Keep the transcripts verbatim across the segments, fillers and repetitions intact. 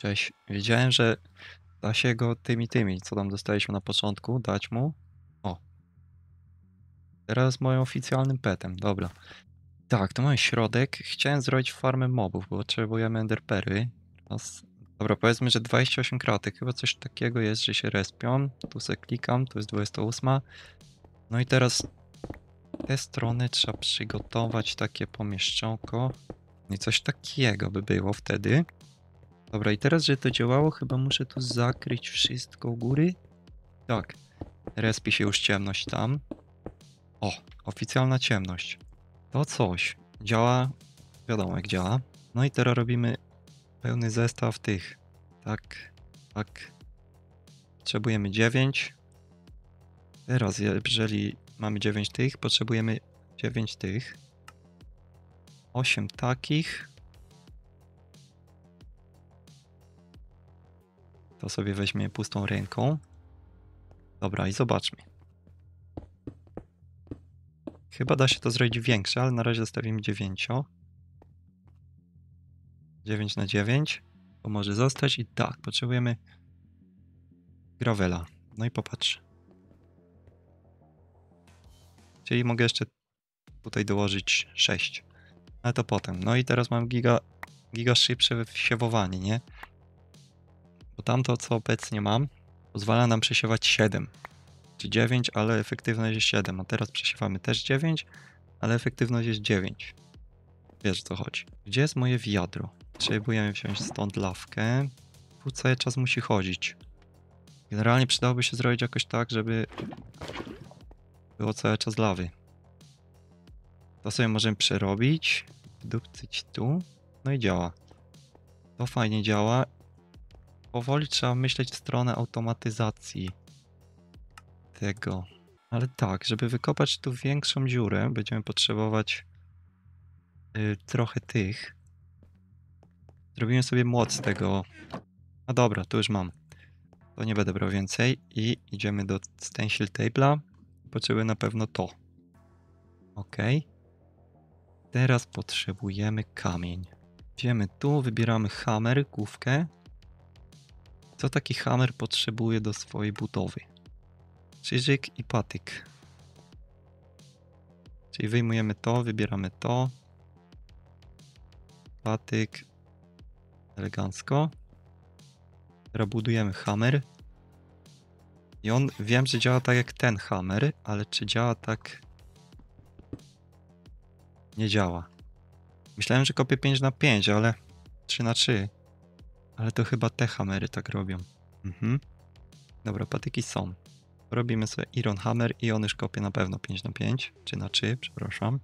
Cześć. Wiedziałem, że da się go tymi tymi, co tam dostaliśmy na początku, dać mu. O. Teraz moim oficjalnym petem, dobra. Tak, to mamy środek. Chciałem zrobić farmę mobów, bo potrzebujemy enderperły. Teraz... Dobra, powiedzmy, że dwadzieścia osiem kratek. Chyba coś takiego jest, że się respią. Tu se klikam, tu jest dwudziesta ósma. No i teraz te strony trzeba przygotować takie pomieszczonko. I coś takiego by było wtedy. Dobra, i teraz, żeby to działało, chyba muszę tu zakryć wszystko u góry. Tak. Respi się już ciemność tam. O, oficjalna ciemność. To coś. Działa, wiadomo jak działa. No i teraz robimy pełny zestaw tych. Tak, tak. Potrzebujemy dziewięć. Teraz, jeżeli mamy dziewięć tych, potrzebujemy dziewięć tych. osiem takich. To sobie weźmie pustą ręką. Dobra, i zobaczmy. Chyba da się to zrobić większe, ale na razie zostawimy dziewięć. dziewięć na dziewięć. To może zostać i tak, potrzebujemy gravela. No i popatrz. Czyli mogę jeszcze tutaj dołożyć sześć. Ale to potem. No i teraz mam giga, giga szybsze siewowanie, nie? Bo tamto, co obecnie mam, pozwala nam przesiewać siedem. Czy dziewięć, ale efektywność jest siedem. A teraz przesiewamy też dziewięć, ale efektywność jest dziewięć. Wiesz, o co chodzi. Gdzie jest moje wiadro? Potrzebujemy wziąć stąd lawkę. Tu cały czas musi chodzić. Generalnie przydałoby się zrobić jakoś tak, żeby było cały czas lawy. To sobie możemy przerobić. Wdupcyć tu. No i działa. To fajnie działa. Powoli trzeba myśleć w stronę automatyzacji tego. Ale tak, żeby wykopać tu większą dziurę, będziemy potrzebować yy, trochę tych. Zrobimy sobie młot z tego. No dobra, tu już mam. To nie będę brał więcej i idziemy do stencil table'a. Potrzebuję na pewno to. Ok. Teraz potrzebujemy kamień. Idziemy tu, wybieramy hammer, główkę. Co taki hammer potrzebuje do swojej budowy? Krzyżyk i patyk. Czyli wyjmujemy to, wybieramy to. Patyk. Elegancko. Teraz budujemy hammer. I on, wiem, że działa tak jak ten hammer, ale czy działa tak... Nie działa. Myślałem, że kopię pięć na pięć, ale trzy na trzy. Ale to chyba te hammery tak robią. Mhm. Dobra, patyki są. Robimy sobie iron hammer i on już kopie na pewno pięć na pięć. Czy na trzy, przepraszam.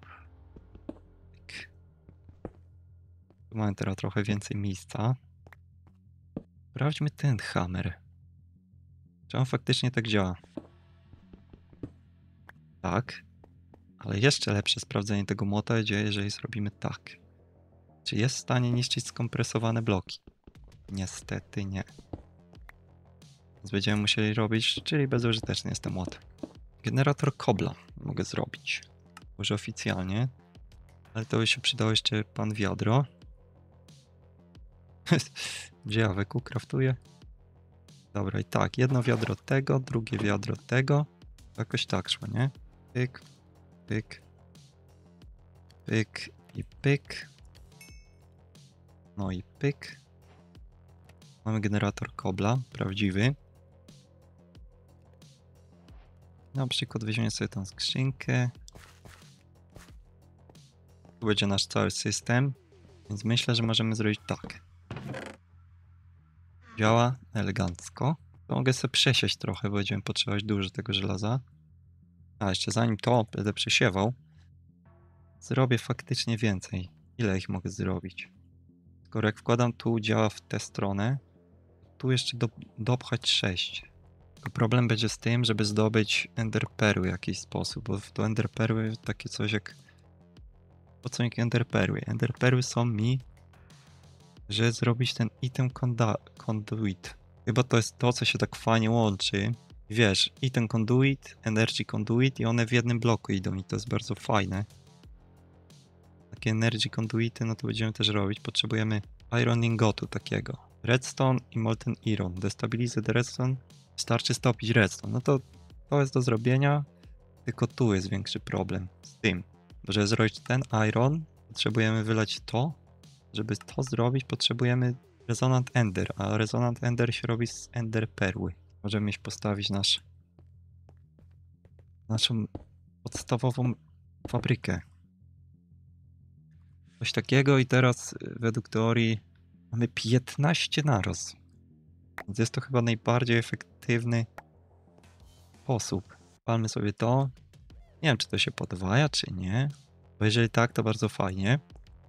Tu mamy teraz trochę więcej miejsca. Sprawdźmy ten hammer. Czy on faktycznie tak działa? Tak. Ale jeszcze lepsze sprawdzenie tego młota będzie, jeżeli zrobimy tak. Czy jest w stanie niszczyć skompresowane bloki? Niestety nie. Więc będziemy musieli robić, czyli bezużyteczny jest ten młot. Generator kobla mogę zrobić. Może oficjalnie. Ale to by się przydało jeszcze pan wiadro. Gdzie ja weku craftuję? Dobra, i tak, jedno wiadro tego, drugie wiadro tego. Jakoś tak szło, nie? Pyk, pyk, pyk i pyk. No i pyk. Mamy generator kobla, prawdziwy. Na przykład weźmiemy sobie tą skrzynkę. Tu będzie nasz cały system, więc myślę, że możemy zrobić tak. Działa elegancko. To mogę sobie przesiać trochę, bo będziemy potrzebować dużo tego żelaza. A jeszcze zanim to będę przesiewał, zrobię faktycznie więcej. Ile ich mogę zrobić? Skoro jak wkładam tu, działa w tę stronę, tu jeszcze do, dopchać sześć. Tylko problem będzie z tym, żeby zdobyć enderperły w jakiś sposób, bo do enderperły takie coś jak... Po co mi enderperły? Enderperły są mi, że zrobić ten item conduit. Chyba to jest to, co się tak fajnie łączy. Wiesz, item conduit, energy conduit i one w jednym bloku idą i to jest bardzo fajne. Takie energy conduity, no to będziemy też robić. Potrzebujemy iron ingotu takiego. Redstone i Molten Iron. Destabilizuje redstone. Wystarczy stopić redstone. No to to jest do zrobienia, tylko tu jest większy problem z tym. Bo żeby zrobić ten iron, potrzebujemy wylać to. Żeby to zrobić, potrzebujemy Resonant Ender, a Resonant Ender się robi z Ender Perły. Możemy mieć postawić nasz, naszą podstawową fabrykę. Coś takiego i teraz według teorii mamy piętnaście naraz. Więc jest to chyba najbardziej efektywny sposób. Palmy sobie to. Nie wiem, czy to się podwaja, czy nie. Bo jeżeli tak, to bardzo fajnie.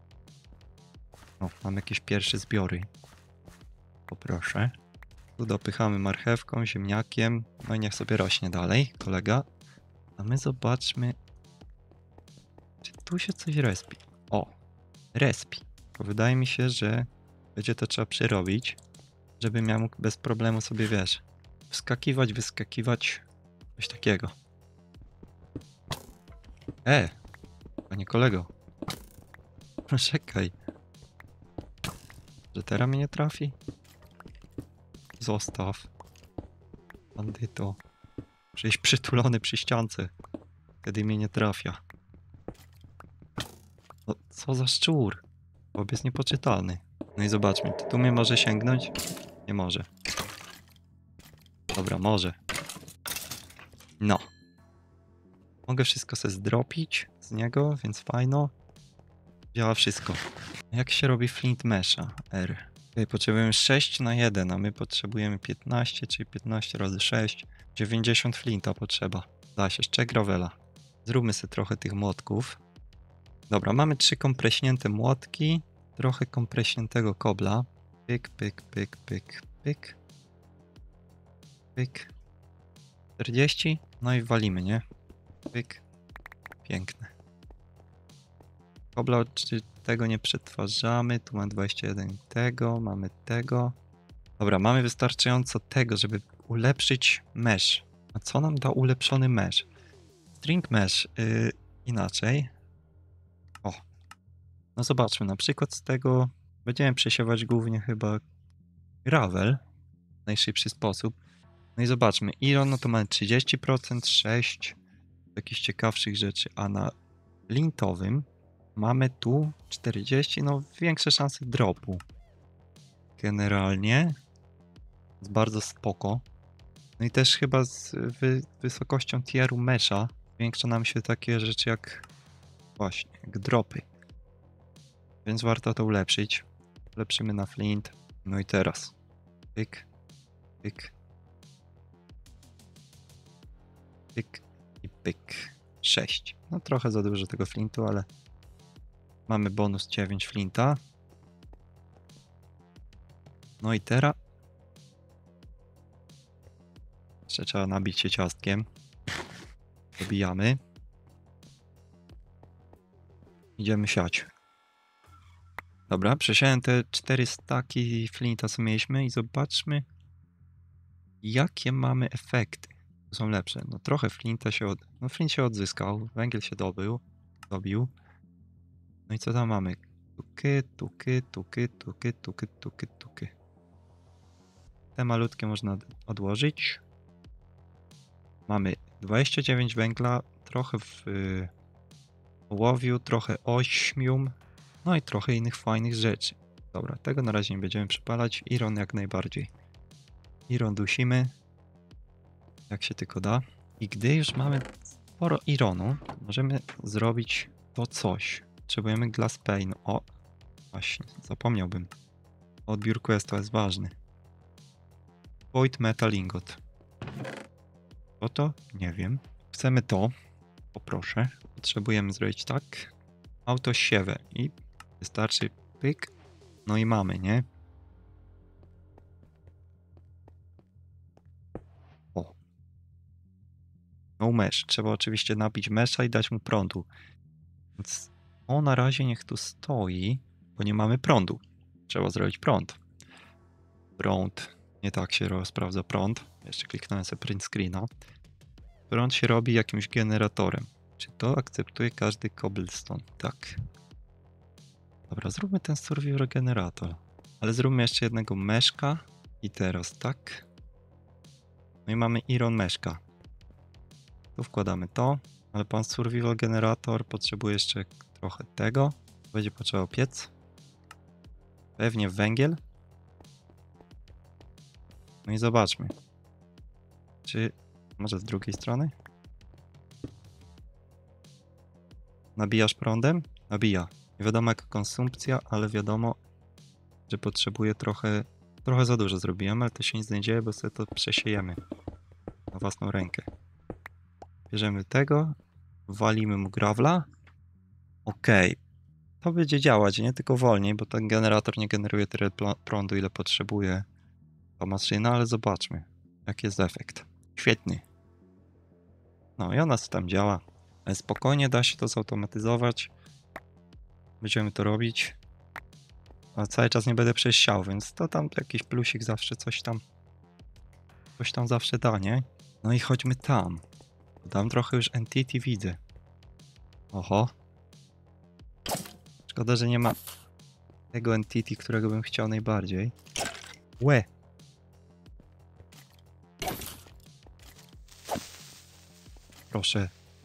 O, mamy jakieś pierwsze zbiory. Poproszę. Tu dopychamy marchewką, ziemniakiem. No i niech sobie rośnie dalej, kolega. A my zobaczmy, czy tu się coś respi. O, respi. Bo wydaje mi się, że będzie to trzeba przerobić, żebym ja mógł bez problemu sobie, wiesz, wskakiwać, wyskakiwać, coś takiego. E, panie kolego. Czekaj. Że teraz mnie nie trafi? Zostaw. Bandyto. Przecież przytulony przy ściance, kiedy mnie nie trafia. No, co za szczur. Bob jest niepoczytalny. No i zobaczmy, tu mnie może sięgnąć? Nie może. Dobra, może. No. Mogę wszystko sobie zdropić z niego, więc fajno. Działa wszystko. Jak się robi flint mesha? R. Okay, potrzebujemy sześć na jeden, a my potrzebujemy piętnaście, czyli piętnaście razy sześć. dziewięćdziesiąt flinta potrzeba. Da się, jeszcze gravela. Zróbmy sobie trochę tych młotków. Dobra, mamy trzy kompreśnięte młotki. Trochę kompreśniętego kobla. Pyk, pyk, pyk, pyk, pyk. Pyk. czterdzieści. No i walimy, nie? Pyk. Piękne. Kobla, czy tego nie przetwarzamy. Tu mamy dwadzieścia jeden tego, mamy tego. Dobra, mamy wystarczająco tego, żeby ulepszyć mesh. A co nam da ulepszony mesh? String mesh yy, inaczej. O. No zobaczmy, na przykład z tego będziemy przesiewać głównie chyba gravel w najszybszy sposób. No i zobaczmy, iron, no to mamy trzydzieści procent, sześć jakichś ciekawszych rzeczy, a na lintowym mamy tu czterdzieści, no większe szanse dropu. Generalnie jest bardzo spoko. No i też chyba z wy wysokością tieru mesha zwiększa nam się takie rzeczy jak właśnie, jak dropy. Więc warto to ulepszyć. Ulepszymy na flint. No i teraz. Pyk, pyk. Pyk i pyk. sześć. No trochę za dużo tego flintu, ale mamy bonus dziewięć flinta. No i teraz jeszcze trzeba nabić się ciastkiem. Dobijamy. Idziemy siać. Dobra, przesiałem te cztery staki flinta, co mieliśmy i zobaczmy, jakie mamy efekty. Są lepsze. No trochę flinta się od... No flint się odzyskał, węgiel się dobył, dobił. No i co tam mamy? Tuky, tuky, tuky, tuky, tuky, tuky, tuky. Te malutkie można odłożyć. Mamy dwadzieścia dziewięć węgla, trochę w yy, ołowiu, trochę ośmium, no i trochę innych fajnych rzeczy. Dobra, tego na razie nie będziemy przypalać. Iron jak najbardziej. Iron dusimy, jak się tylko da. I gdy już mamy sporo ironu, możemy zrobić to coś. Potrzebujemy glass pane. O, właśnie, zapomniałbym. Odbiór questu jest ważny. Void metal ingot. Co to? Nie wiem. Chcemy to. Poproszę. Potrzebujemy zrobić tak. Autosiewę i wystarczy pyk. No i mamy, nie? O. No mesh. Trzeba oczywiście napić mesha i dać mu prądu. Więc o, na razie niech tu stoi, bo nie mamy prądu. Trzeba zrobić prąd. Prąd. Nie tak się sprawdza prąd. Jeszcze kliknąłem sobie print screena. Prąd się robi jakimś generatorem. Czy to akceptuje każdy cobblestone? Tak. Dobra, zróbmy ten survivor generator. Ale zróbmy jeszcze jednego meszka. I teraz tak. No i mamy Iron Meszka. Tu wkładamy to. Ale pan Survival Generator potrzebuje jeszcze trochę tego. Będzie potrzebował piec. Pewnie węgiel. No i zobaczmy. Czy może z drugiej strony? Nabijasz prądem? Nabija. Nie wiadomo jaka konsumpcja, ale wiadomo, że potrzebuje trochę... Trochę za dużo zrobiłem, ale to się nic nie dzieje, bo sobie to przesiejemy na własną rękę. Bierzemy tego, walimy mu gravla. Okej. To będzie działać, nie tylko wolniej, bo ten generator nie generuje tyle prądu, ile potrzebuje ta maszyna, ale zobaczmy, jaki jest efekt. Świetny. No i ona tam działa. Spokojnie da się to zautomatyzować. Będziemy to robić. A cały czas nie będę przesiał, więc to tam jakiś plusik zawsze coś tam coś tam zawsze da, nie? No i chodźmy tam. Tam trochę już entity widzę. Oho. Szkoda, że nie ma tego entity, którego bym chciał najbardziej. Łe. Proszę.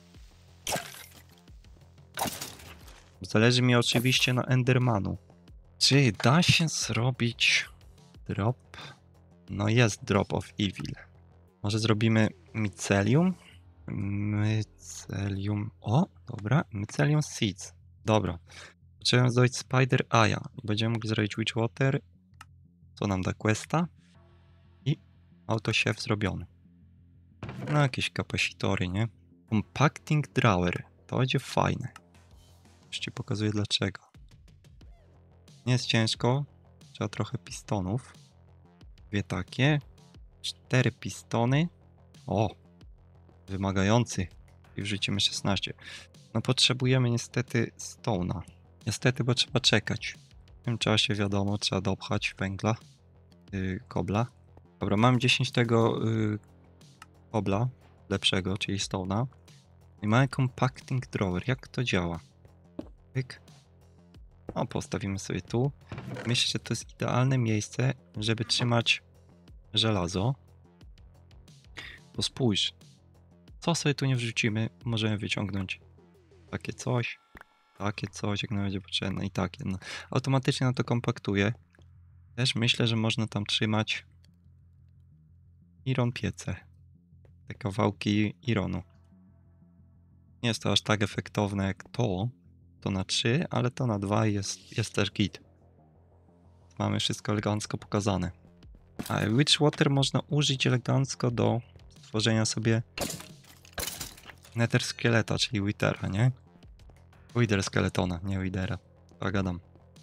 Zależy mi oczywiście na Endermanu. Czy da się zrobić drop? No jest drop of evil. Może zrobimy mycelium? Mycelium. O, dobra. Mycelium seeds. Dobra. Potrzebujemy zrobić Spider Eye'a. Będziemy mogli zrobić Witchwater. Co nam da questa? I autosiew zrobiony. No jakieś kapasitory, nie? Compacting Drawer. To będzie fajne. Już ci pokazuję dlaczego. Nie jest ciężko. Trzeba trochę pistonów. Dwie takie. Cztery pistony. O! Wymagający. I wrzucimy szesnaście. No potrzebujemy niestety stone'a. Niestety, bo trzeba czekać. W tym czasie wiadomo, trzeba dopchać węgla. Yy, kobla. Dobra, mam dziesięć tego yy, kobla. Lepszego, czyli stone'a. I mamy compacting drawer. Jak to działa? Pyk. O, postawimy sobie tu. Myślę, że to jest idealne miejsce, żeby trzymać żelazo. Bo spójrz, co sobie tu nie wrzucimy, możemy wyciągnąć takie coś, takie coś, jak nam będzie potrzebne i takie. No, automatycznie na to kompaktuje. Też myślę, że można tam trzymać iron piece. Te kawałki ironu. Nie jest to aż tak efektowne jak to, to na trzy, ale to na dwa jest, jest też git. Mamy wszystko elegancko pokazane. A Witchwater można użyć elegancko do stworzenia sobie Nether Skeleta, czyli Withera, nie? Wither Skeletona, nie Withera. Tak gadam.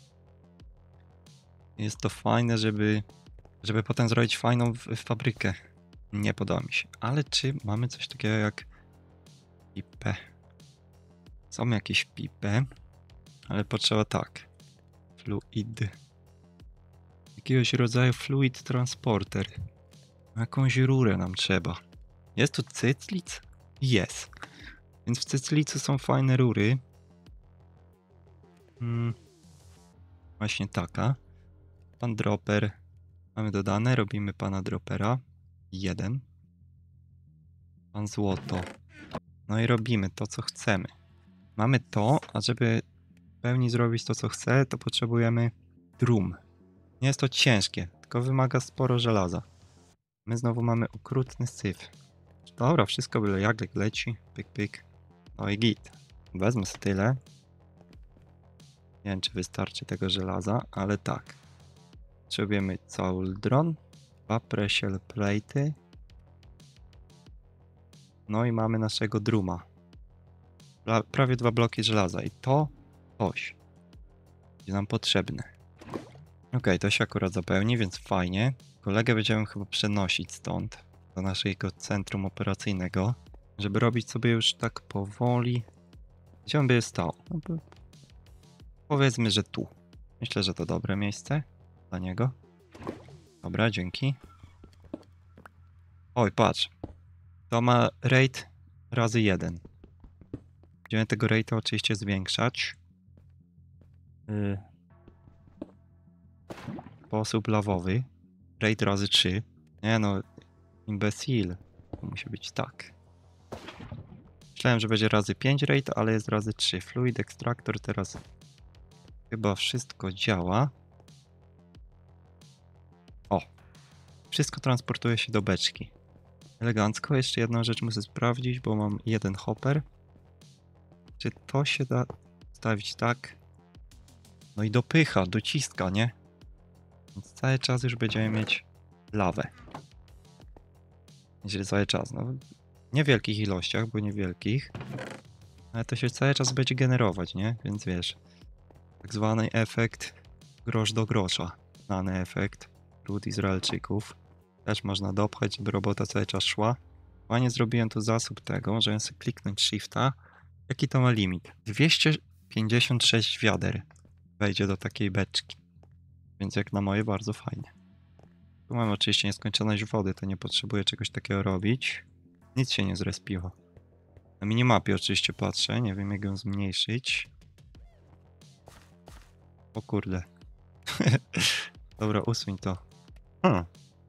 Jest to fajne, żeby, żeby potem zrobić fajną w, w fabrykę. Nie podoba mi się. Ale czy mamy coś takiego jak pipę? Są jakieś pipy, ale potrzeba tak. Fluid. Jakiegoś rodzaju fluid transporter. Jakąś rurę nam trzeba. Jest tu cyclic? Jest. Więc w cyclicu są fajne rury. Hmm. Właśnie taka. Pan dropper. Mamy dodane. Robimy pana droppera. Jeden. Pan złoto. No i robimy to, co chcemy. Mamy to, a żeby w pełni zrobić to, co chcę, to potrzebujemy drum. Nie jest to ciężkie, tylko wymaga sporo żelaza. My znowu mamy okrutny syf. Dobra, wszystko byle jak leci. Pyk, pyk. No i git. Wezmę sobie tyle. Nie wiem, czy wystarczy tego żelaza, ale tak. Potrzebujemy cauldron, dwa pressure plate'y. No i mamy naszego druma. Pra prawie dwa bloki żelaza. I to coś będzie nam potrzebne. Ok, to się akurat zapełni, więc fajnie. Kolegę będziemy chyba przenosić stąd do naszego centrum operacyjnego, żeby robić sobie już tak powoli. Gdzie on by stał? No, powiedzmy, że tu. Myślę, że to dobre miejsce dla niego. Dobra, dzięki. Oj, patrz. To ma rate razy jeden. Będziemy tego rate'a oczywiście zwiększać. Yy. sposób lawowy. Raid razy trzy. Nie no, imbecil. To musi być tak. Myślałem, że będzie razy pięć raid, ale jest razy trzy. Fluid Extractor teraz chyba wszystko działa. O! Wszystko transportuje się do beczki. Elegancko. Jeszcze jedną rzecz muszę sprawdzić, bo mam jeden hopper. Czy to się da stawić tak? No i dopycha, dociska, nie? Więc cały czas już będziemy mieć lawę. Jeżeli cały czas, no w niewielkich ilościach, bo niewielkich, ale to się cały czas będzie generować, nie? Więc wiesz, tak zwany efekt grosz do grosza, znany efekt lud Izraelczyków. Też można dopchać, żeby robota cały czas szła. Fajnie zrobiłem tu zasób tego, że sobie kliknąć shifta. Jaki to ma limit? dwieście pięćdziesiąt sześć wiader wejdzie do takiej beczki. Więc jak na moje bardzo fajnie. Tu mam oczywiście nieskończoność wody, to nie potrzebuję czegoś takiego robić. Nic się nie zrespiło. Na minimapie oczywiście patrzę, nie wiem jak ją zmniejszyć. O kurde. Dobra, usuń to. Hmm.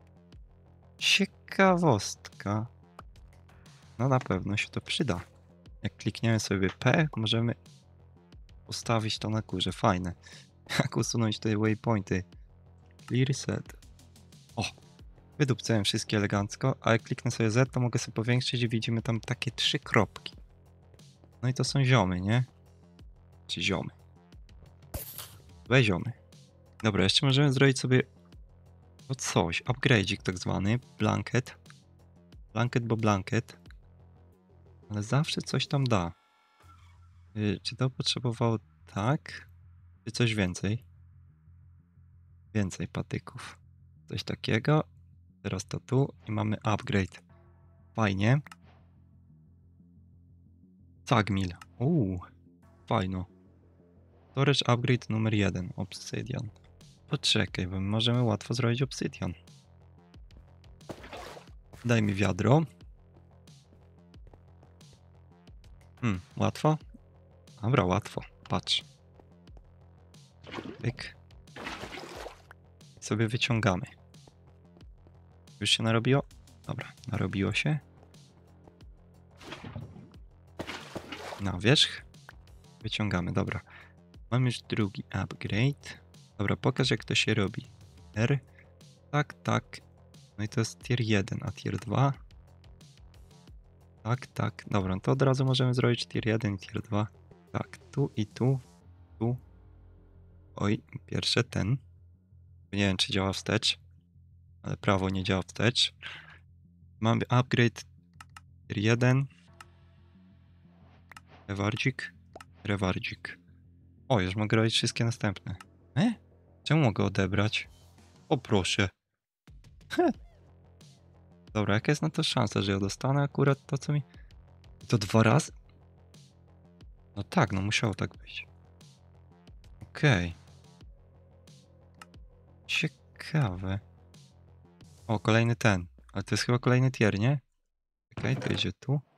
Ciekawostka. No na pewno się to przyda. Jak klikniemy sobie P, możemy ustawić to na górze. Fajne. Jak usunąć te waypointy. Clear set. O! Wydupcałem wszystkie elegancko, a jak kliknę sobie Z, to mogę sobie powiększyć i widzimy tam takie trzy kropki. No i to są ziomy, nie? Czy ziomy? Dwa ziomy. Dobra, jeszcze możemy zrobić sobie o coś. Upgrade'ik tak zwany. Blanket. Blanket, bo blanket. Ale zawsze coś tam da. Yy, czy to potrzebowało tak? Czy coś więcej? Więcej patyków. Coś takiego. Teraz to tu i mamy upgrade. Fajnie. Cagmil. Uuu, fajno. Storage upgrade numer jeden. Obsydian. Poczekaj, bo możemy łatwo zrobić obsydian. Daj mi wiadro. Hmm, łatwo? Dobra, łatwo. Patrz. Pyk. Sobie wyciągamy. Już się narobiło? Dobra, narobiło się. Na wierzch. Wyciągamy, dobra. Mam już drugi upgrade. Dobra, pokaż jak to się robi. R. Tak, tak. No i to jest tier jeden, a tier dwa. Tak, tak. Dobra, no to od razu możemy zrobić tier jeden i tier dwa. Tak, tu i tu. Tu. Oj, pierwsze ten. Nie wiem, czy działa wstecz. Ale prawo nie działa wstecz. Mamy upgrade tier jeden. Rewardzik. Rewardzik. O, już mogę robić wszystkie następne. E? Czemu mogę odebrać? O, proszę. Heh. Dobra, jaka jest na to szansa, że ja dostanę akurat to, co mi... To dwa razy? No tak, no musiało tak być. Okej. Okay. Ciekawe. O, kolejny ten. Ale to jest chyba kolejny tier, nie? Okej, okay, to idzie tu.